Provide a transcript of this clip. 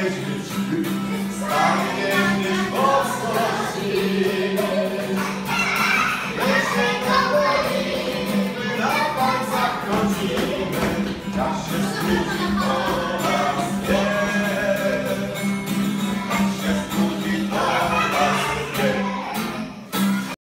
żyć, staniesz mocno silny. Jeszcze kawałek na palcach chodzimy, czas się zbliży.